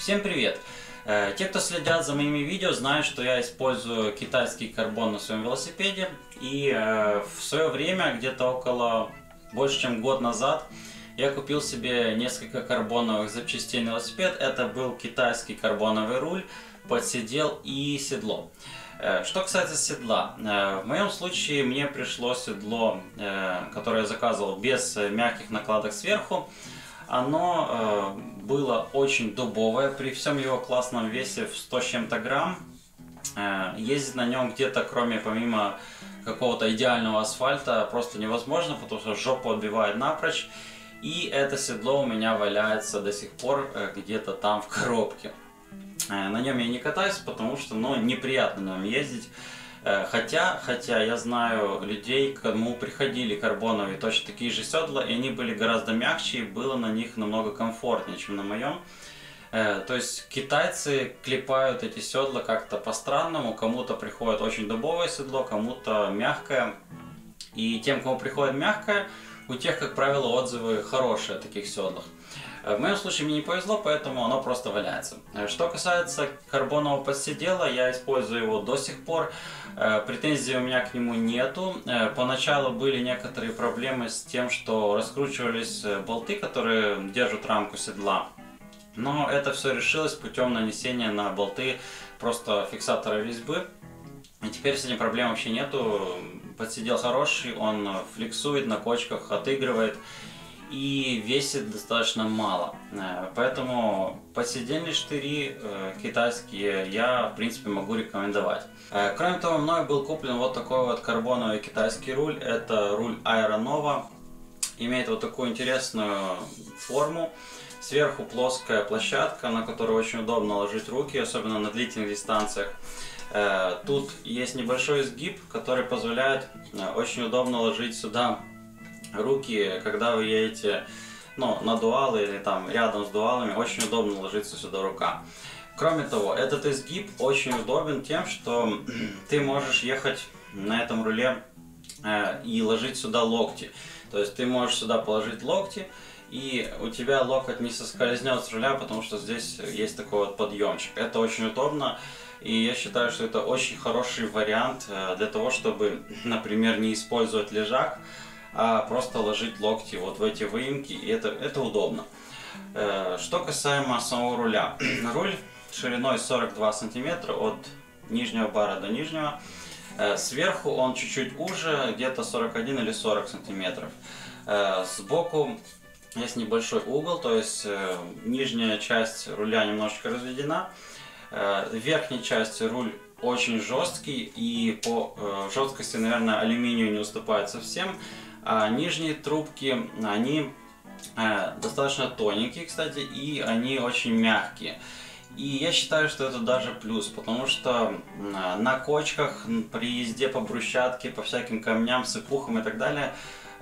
Всем привет! Те, кто следят за моими видео, знают, что я использую китайский карбон на своем велосипеде. И в свое время, где-то около больше чем год назад, я купил себе несколько карбоновых запчастей на велосипед. Это был китайский карбоновый руль, подседел и седло. Что касается седла, в моем случае мне пришло седло, которое я заказывал без мягких накладок сверху. Оно было очень дубовое, при всем его классном весе в 100 с чем-то грамм. Ездить на нем где-то, помимо какого-то идеального асфальта, просто невозможно, потому что жопу отбивает напрочь. И это седло у меня валяется до сих пор где-то там в коробке. На нем я не катаюсь, потому что неприятно на нем ездить. Хотя я знаю людей, кому приходили карбоновые точно такие же седла, и они были гораздо мягче, и было на них намного комфортнее, чем на моем. То есть китайцы клепают эти седла как-то по-странному, кому-то приходит очень дубовое седло, кому-то мягкое. И тем, кому приходит мягкое, у тех, как правило, отзывы хорошие о таких седлах. В моем случае мне не повезло, поэтому оно просто валяется. Что касается карбонового подседела, я использую его до сих пор. Претензий у меня к нему нету. Поначалу были некоторые проблемы с тем, что раскручивались болты, которые держат рамку седла. Но это все решилось путем нанесения на болты просто фиксатора резьбы. И теперь с этим проблем вообще нету. Подседел хороший, он флексует на кочках, отыгрывает. И весит достаточно мало, поэтому подседельные штыри китайские я в принципе могу рекомендовать. Кроме того, мной был куплен вот такой вот карбоновый китайский руль, это руль Aeronova, имеет вот такую интересную форму, сверху плоская площадка, на которую очень удобно ложить руки, особенно на длительных дистанциях. Тут есть небольшой изгиб, который позволяет очень удобно ложить сюда руки, когда вы едете на дуалы или там рядом с дуалами, очень удобно ложиться сюда рука. Кроме того, этот изгиб очень удобен тем, что ты можешь ехать на этом руле и ложить сюда локти. То есть ты можешь сюда положить локти, и у тебя локоть не соскользнет с руля, потому что здесь есть такой вот подъемчик. Это очень удобно. И я считаю, что это очень хороший вариант для того, чтобы, например, не использовать лежак, а просто ложить локти вот в эти выемки, и это удобно. Что касаемо самого руля. Руль шириной 42 сантиметра от нижнего бара до нижнего. Сверху он чуть-чуть уже, где-то 41 или 40 сантиметров. Сбоку есть небольшой угол, то есть нижняя часть руля немножечко разведена. В верхней части руль очень жесткий, и по жесткости, наверное, алюминию не уступает совсем. А нижние трубки, они достаточно тоненькие, кстати, и они очень мягкие. И я считаю, что это даже плюс, потому что на кочках, при езде по брусчатке, по всяким камням, сыпухам и так далее,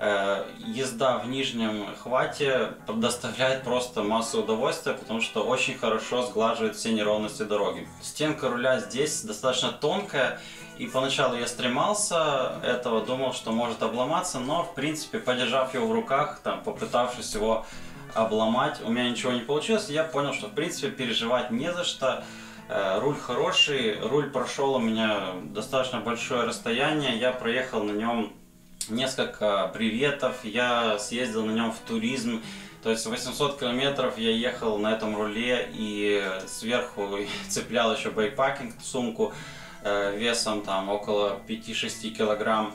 езда в нижнем хвате доставляет просто массу удовольствия, потому что очень хорошо сглаживает все неровности дороги. Стенка руля здесь достаточно тонкая, и поначалу я стремался этого, думал, что может обломаться, но в принципе, подержав его в руках, попытавшись его обломать, у меня ничего не получилось, и я понял, что в принципе переживать не за что. Руль хороший, руль прошел у меня достаточно большое расстояние, я проехал на нем несколько бреветов, я съездил на нем в туризм, то есть 800 километров я ехал на этом руле, и сверху цеплял еще байпакинг, сумку весом там около 5-6 килограмм,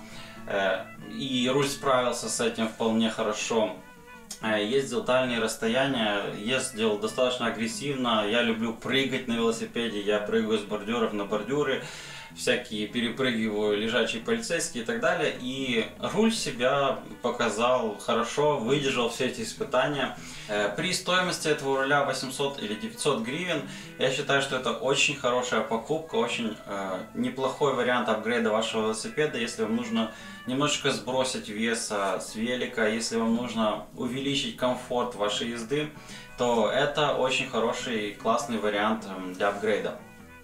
и руль справился с этим вполне хорошо. Ездил дальние расстояния, ездил достаточно агрессивно, я люблю прыгать на велосипеде, я прыгаю с бордюров на бордюры, всякие перепрыгиваю лежачие полицейские и так далее, и руль себя показал хорошо, выдержал все эти испытания. При стоимости этого руля 800 или 900 гривен, я считаю, что это очень хорошая покупка, очень неплохой вариант апгрейда вашего велосипеда, если вам нужно немножечко сбросить веса с велика, если вам нужно увеличить комфорт вашей езды, то это очень хороший, классный вариант для апгрейда.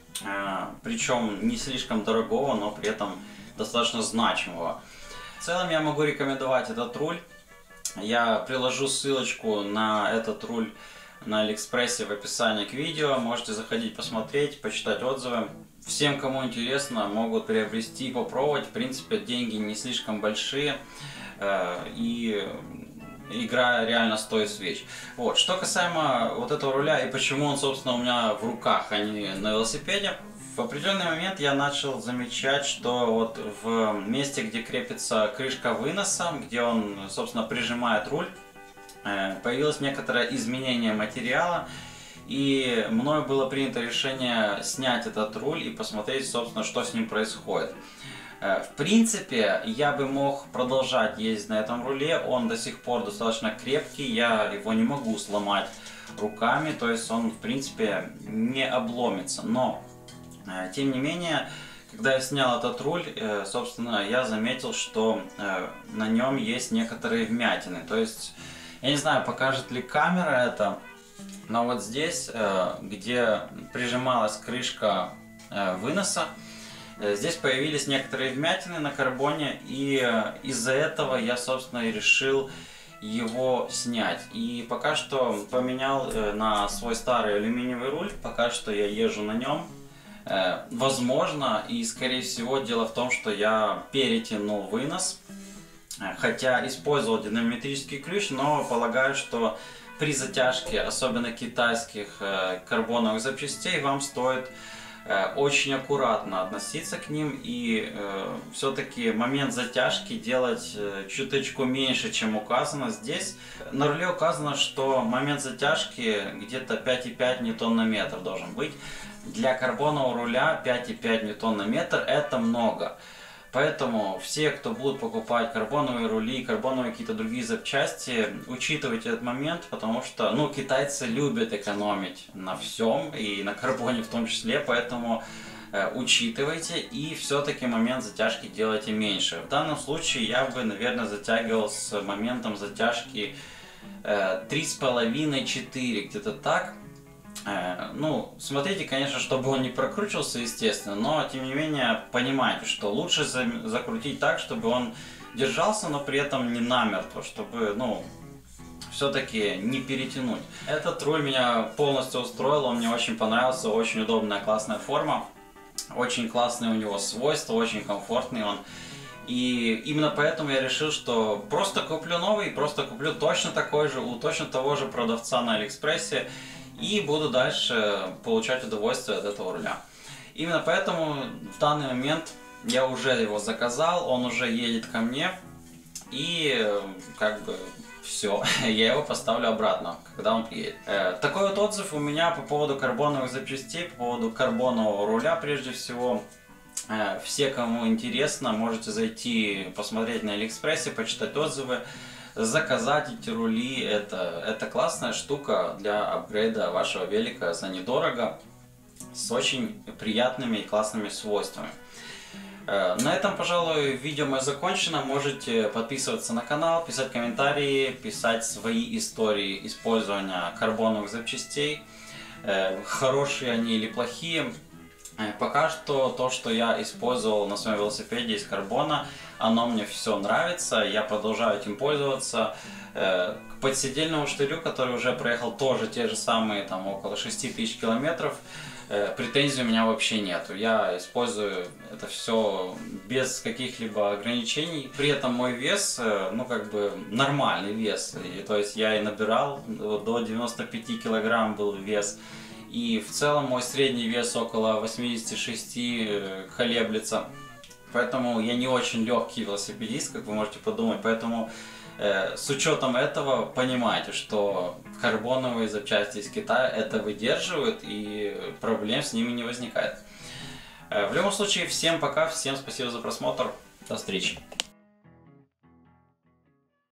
Причем не слишком дорогого, но при этом достаточно значимого. В целом я могу рекомендовать этот руль. Я приложу ссылочку на этот руль на Алиэкспрессе в описании к видео. Можете заходить, посмотреть, почитать отзывы. Всем, кому интересно, могут приобрести и попробовать. В принципе, деньги не слишком большие. И игра реально стоит свеч. Вот. Что касаемо вот этого руля и почему он, собственно, у меня в руках, а не на велосипеде. В определенный момент я начал замечать, что вот в месте, где крепится крышка выноса, где он, собственно, прижимает руль, появилось некоторое изменение материала, и мною было принято решение снять этот руль и посмотреть, собственно, что с ним происходит. В принципе, я бы мог продолжать ездить на этом руле, он до сих пор достаточно крепкий, я его не могу сломать руками, то есть он, в принципе, не обломится. Но, тем не менее, когда я снял этот руль, собственно, я заметил, что на нем есть некоторые вмятины. То есть, я не знаю, покажет ли камера это, но вот здесь, где прижималась крышка выноса, здесь появились некоторые вмятины на карбоне, и из-за этого я, собственно, и решил его снять. И пока что поменял на свой старый алюминиевый руль, пока что я езжу на нем. Возможно, и скорее всего, дело в том, что я перетянул вынос, хотя использовал динамометрический ключ, но полагаю, что при затяжке, особенно китайских карбоновых запчастей, вам стоит очень аккуратно относиться к ним и все-таки момент затяжки делать чуточку меньше, чем указано здесь. На руле указано, что момент затяжки где-то 5,5 ньютон на метр должен быть. Для карбонового руля 5,5 ньютон на метр это много. Поэтому все, кто будут покупать карбоновые рули, карбоновые какие-то другие запчасти, учитывайте этот момент, потому что, ну, китайцы любят экономить на всем, и на карбоне в том числе, поэтому учитывайте и все-таки момент затяжки делайте меньше. В данном случае я бы, наверное, затягивал с моментом затяжки 3,5-4, где-то так. Ну, смотрите, конечно, чтобы он не прокручивался, естественно, но, тем не менее, понимайте, что лучше закрутить так, чтобы он держался, но при этом не намертво, чтобы, ну, все-таки не перетянуть. Этот руль меня полностью устроил, он мне очень понравился, очень удобная, классная форма, очень классные у него свойства, очень комфортный он. И именно поэтому я решил, что просто куплю новый, просто куплю точно такой же, у точно того же продавца на Алиэкспрессе, и буду дальше получать удовольствие от этого руля. Именно поэтому в данный момент я уже его заказал, он уже едет ко мне, и как бы все, я его поставлю обратно, когда он приедет. Такой вот отзыв у меня по поводу карбоновых запчастей, по поводу карбонового руля прежде всего. Все, кому интересно, можете зайти посмотреть на Алиэкспрессе, почитать отзывы. Заказать эти рули, это классная штука для апгрейда вашего велика за недорого, с очень приятными и классными свойствами. На этом, пожалуй, видео мое закончено. Можете подписываться на канал, писать комментарии, писать свои истории использования карбоновых запчастей, хорошие они или плохие. Пока что то, что я использовал на своем велосипеде из карбона, оно мне все нравится, я продолжаю этим пользоваться. К подседельному штырю, который уже проехал тоже те же самые, там, около 6000 километров, претензий у меня вообще нету. Я использую это все без каких-либо ограничений. При этом мой вес, ну, как бы нормальный вес. То есть я и набирал, до 95 килограмм был вес. И в целом мой средний вес около 86 колеблется. Поэтому я не очень легкий велосипедист, как вы можете подумать. Поэтому с учетом этого понимайте, что карбоновые запчасти из Китая это выдерживают и проблем с ними не возникает. В любом случае, всем пока, всем спасибо за просмотр. До встречи.